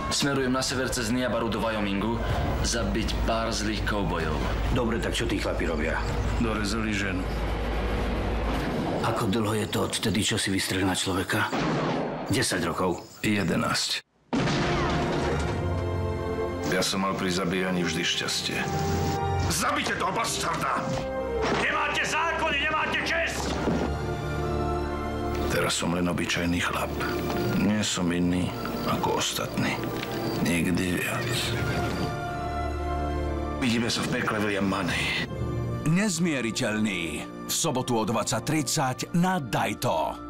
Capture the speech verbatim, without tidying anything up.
Smerujem na sever cez Niabaru do Wyomingu zabiť pár zlých koubojov. Dobre, tak čo tí chlapi robia? Dorezali ženu. Ako dlho je to odtedy, čo si vystrel na človeka? desať rokov. jedenásť. Ja som mal pri zabíjaní vždy šťastie. Zabite toho bastarda! Nemáte zákony, nemáte česť! Teraz som len obyčajný chlap. Nie som iný ako ostatní. Nikdy viac. Vidíme sa v pekle, William Money. Nezmieriteľný. V sobotu o dvadsať tridsať na Dajto.